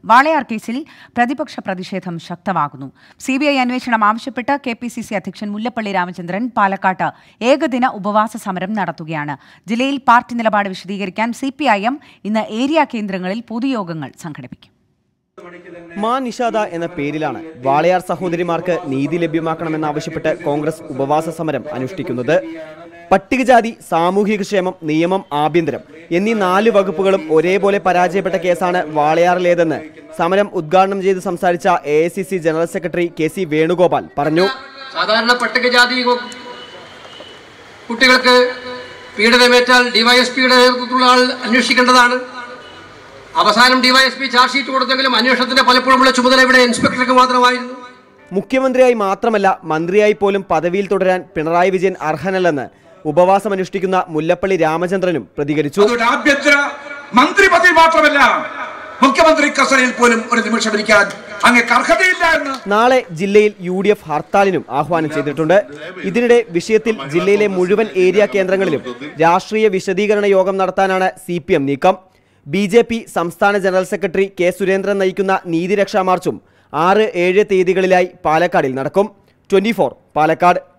വാളയാർ കേസിൽ പ്രതിപക്ഷ പ്രതിഷേധം ശക്തമാകുന്നു. CBI അന്വേഷണം ആവശ്യപ്പെട്ട് KPCC അധ്യക്ഷൻ മുല്ലപ്പള്ളി രാമചന്ദ്രൻ പാലക്കാട്ട് ഏകദിന ഉപവാസ സമരം നടത്തുകയാണ്. ജില്ലയിൽ പാർട്ടി നിലപാട് വിശദീകരിക്കാൻ CPIM ഇന്ന് ഏരിയ കേന്ദ്രങ്ങളിൽ പൊതുയോഗങ്ങൾ സംഘടിപ്പിക്കും. മാ നിഷാദ എന്ന പേരിലാണ് വാളയാർ സഹോദരിമാർക്ക് നീതി ലഭ്യമാക്കണമെന്നാവശ്യപ്പെട്ട് കോൺഗ്രസ് ഉപവാസ സമരം അനുഷ്ഠിക്കുന്നത്. പട്ടികജാതി, സാമൂഹികക്ഷേമം, നിയമം, ആഭ്യന്തരം എന്നീ 4 വകുപ്പുകളും ഒരേപോലെ പരാജയപ്പെട്ട കേസാണ് വാളയാറിലേതെന്ന് സമരം ഉദ്ഘാടനം ചെയ്ത് സംസാരിച്ച AICC general secretary KC Venugopal പറഞ്ഞു. സാധാരണ പട്ടികജാതി കുട്ടികൾക്ക് പീഡനമേറ്റാൽ ഡിവൈഎസ്പിയുടെ നേതൃത്വത്തിലുള്ള ആൾ അന്വേഷിക്കേണ്ടതാണ്. അവസാനം ഡിവൈഎസ്പി ചാർജ് ഷീറ്റ് കൊടുത്തെങ്കിലും അന്വേഷണത്തിന്റെ പലപ്പോഴുമുള്ള ചുമതല ഇവിടെ ഇൻസ്പെക്ടർക്ക് മാത്രമായിരുന്നു. മുഖ്യമന്ത്രിയായി മാത്രമല്ല മന്ത്രിയായി പോലും പദവിയിൽ തുടരാൻ പിണറായി വിജയൻ അർഹനല്ലെന്ന് ഉപവാസം അനുഷ്ഠിക്കുന്ന മുല്ലപ്പള്ളി രാമചന്ദ്രനും പ്രതികരിച്ചു. മന്ത്രി പദവി മാത്രമല്ല, മുഖ്യമന്ത്രി കസേരയിൽ പോലും ഒരു നിമിഷം ഇരിക്കാൻ അങ്ങേക്ക് അർഹതയില്ല എന്ന് നാളെ ജില്ലയിൽ UDF ഹർത്താലിനും ആഹ്വാനം ചെയ്തിട്ടുണ്ട്. ഇതിനിടെ വിഷയത്തിൽ ജില്ലയിലെ മുഴുവൻ ഏരിയ കേന്ദ്രങ്ങളിലും രാഷ്ട്രീയ വിശദീകരണ യോഗം നടത്താനാണ് CPM നീക്കം. BJP സംസ്ഥാന ജനറൽ സെക്രട്ടറി K സുരേന്ദ്രൻ നയിക്കുന്ന നീതിരക്ഷാ മാർച്ചും 6-7 തീയതികളിലായി പാലക്കാടിൽ നടക്കും. 24 പാലക്കാട്.